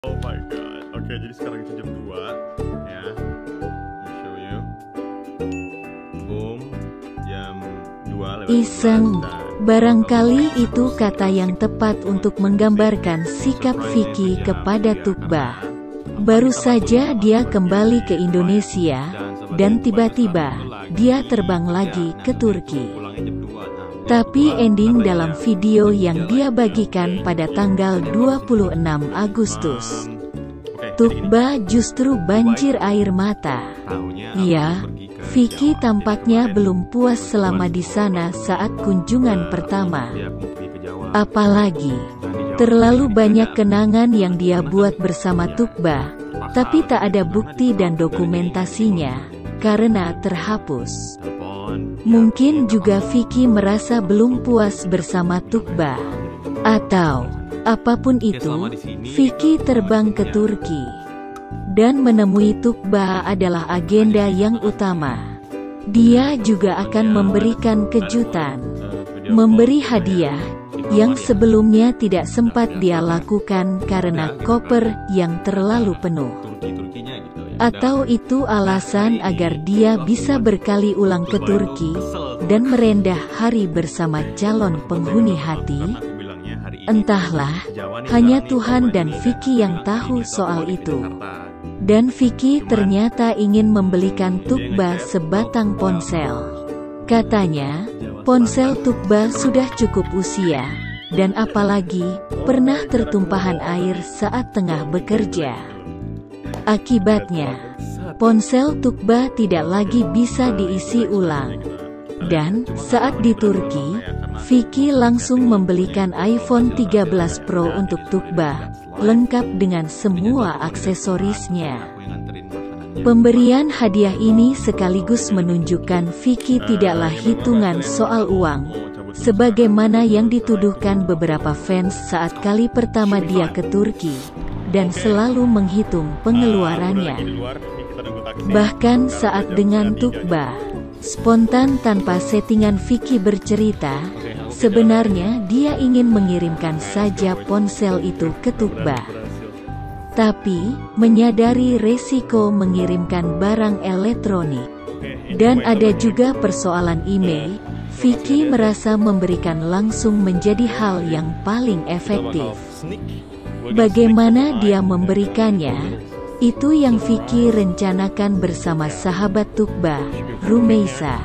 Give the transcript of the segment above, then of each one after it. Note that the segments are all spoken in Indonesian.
Oh my god. Oke, jadi sekarang itu jam 2 ya. I'll show you. Boom. Jam 2 lewat Iseng. 11 dan Barangkali itu kata yang tepat untuk menggambarkan sikap Vicky kepada Tuqba. Baru saja dia kembali ke Indonesia, dan tiba-tiba dia terbang lagi ke Turki. Tapi ending dalam video yang dia bagikan pada tanggal 26 Agustus, Tuqba justru banjir air mata. Ya, Vicky tampaknya belum puas selama di sana saat kunjungan pertama. Apalagi, terlalu banyak kenangan yang dia buat bersama Tuqba, tapi tak ada bukti dan dokumentasinya, karena terhapus. Mungkin juga Vicky merasa belum puas bersama Tuqba. Atau, apapun itu, Vicky terbang ke Turki. Dan menemui Tuqba adalah agenda yang utama. Dia juga akan memberikan kejutan. Memberi hadiah, yang sebelumnya tidak sempat dia lakukan karena koper yang terlalu penuh. Atau itu alasan agar dia bisa berkali ulang ke Turki, dan merendah hari bersama calon penghuni hati? Entahlah, hanya Tuhan dan Vicky yang tahu soal itu. Dan Vicky ternyata ingin membelikan Tuqba sebatang ponsel. Katanya, ponsel Tuqba sudah cukup usia, dan apalagi, pernah tertumpahan air saat tengah bekerja. Akibatnya, ponsel Tuqba tidak lagi bisa diisi ulang. Dan, saat di Turki, Vicky langsung membelikan iPhone 13 Pro untuk Tuqba, lengkap dengan semua aksesorisnya. Pemberian hadiah ini sekaligus menunjukkan Vicky tidaklah hitungan soal uang, sebagaimana yang dituduhkan beberapa fans saat kali pertama dia ke Turki, dan selalu menghitung pengeluarannya. Bahkan saat dengan Tuqba, spontan tanpa settingan Vicky bercerita, sebenarnya dia ingin mengirimkan saja ponsel itu ke Tuqba. Tapi, menyadari resiko mengirimkan barang elektronik, dan ada juga persoalan email, Vicky merasa memberikan langsung menjadi hal yang paling efektif. Bagaimana dia memberikannya? Itu yang Vicky rencanakan bersama sahabat Tuqba, Rumeisa.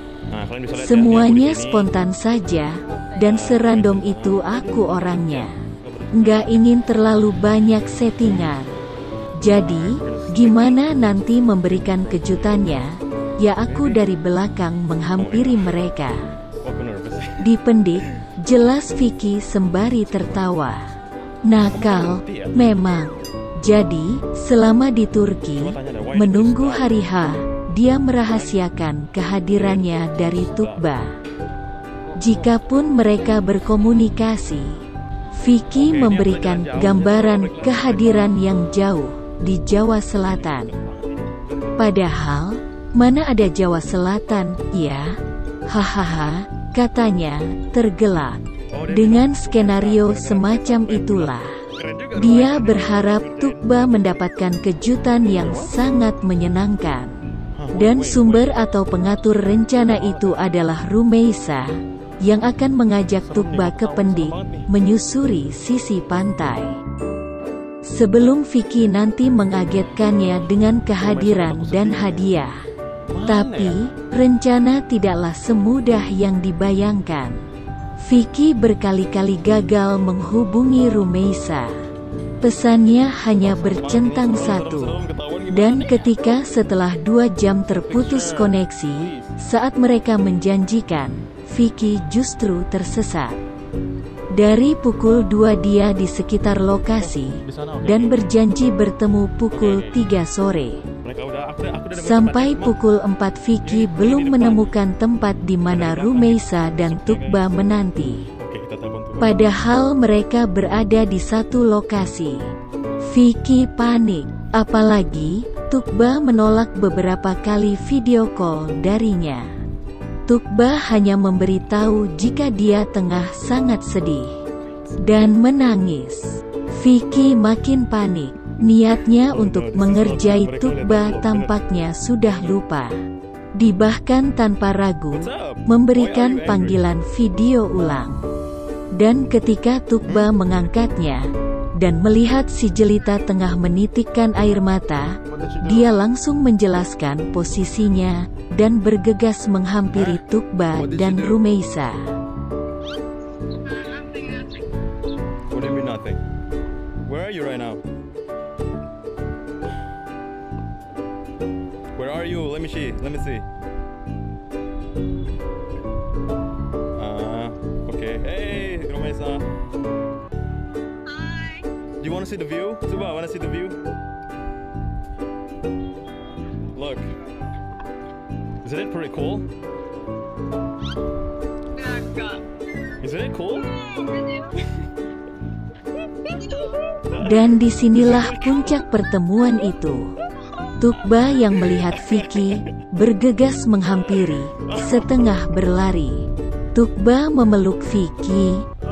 Semuanya spontan saja, dan serandom itu aku orangnya. Nggak ingin terlalu banyak settingan. Jadi, gimana nanti memberikan kejutannya? Ya aku dari belakang menghampiri mereka. Dipendik, jelas Vicky sembari tertawa. Nakal, memang. Jadi, selama di Turki, menunggu hari H, dia merahasiakan kehadirannya dari Tuqba. Jikapun mereka berkomunikasi, Vicky memberikan gambaran kehadiran yang jauh di Jawa Selatan. Padahal, mana ada Jawa Selatan, ya? Hahaha, katanya, tergelak. Dengan skenario semacam itulah, dia berharap Tuqba mendapatkan kejutan yang sangat menyenangkan. Dan sumber atau pengatur rencana itu adalah Rumeisa, yang akan mengajak Tuqba ke Pendik, menyusuri sisi pantai. Sebelum Vicky nanti mengagetkannya dengan kehadiran dan hadiah. Tapi, rencana tidaklah semudah yang dibayangkan. Vicky berkali-kali gagal menghubungi Rumeisa. Pesannya hanya bercentang satu. Dan ketika setelah 2 jam terputus koneksi, saat mereka menjanjikan, Vicky justru tersesat. Dari pukul 2 dia di sekitar lokasi, dan berjanji bertemu pukul 3 sore. Sampai pukul 4 Vicky belum menemukan tempat di mana Rumeisa dan Tuqba menanti. Padahal mereka berada di satu lokasi. Vicky panik, apalagi Tuqba menolak beberapa kali video call darinya. Tuqba hanya memberitahu jika dia tengah sangat sedih dan menangis. Vicky makin panik. Niatnya untuk mengerjai Tukba tampaknya sudah lupa. Dia bahkan tanpa ragu memberikan panggilan video ulang. Dan ketika Tukba mengangkatnya dan melihat si jelita tengah menitikkan air mata, dia langsung menjelaskan posisinya dan bergegas menghampiri Tukba dan Rumeisa. What do you mean nothing? Where are you right now? Where are you? Let me see. Let me see. Okay. Hey, Rumeisa. Hi. Do you want to see the view? Tuba, want to see the view? Look. Isn't it pretty cool? Isn't it cool? Dan disinilah puncak pertemuan itu. Tukba yang melihat Vicky bergegas menghampiri, setengah berlari. Tukba memeluk Vicky.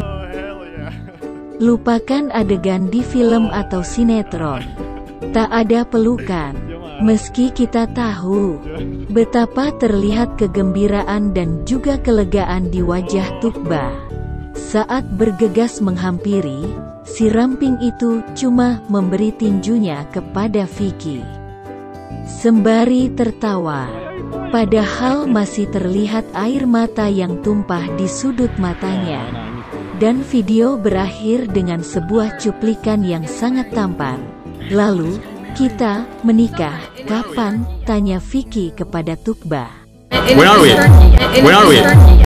Lupakan adegan di film atau sinetron. Tak ada pelukan. Meski kita tahu betapa terlihat kegembiraan dan juga kelegaan di wajah Tukba saat bergegas menghampiri, si ramping itu cuma memberi tinjunya kepada Vicky. Sembari tertawa, padahal masih terlihat air mata yang tumpah di sudut matanya. Dan video berakhir dengan sebuah cuplikan yang sangat tampan. Lalu, kita menikah, kapan? Tanya Vicky kepada Tukba. Where are we? Where are we?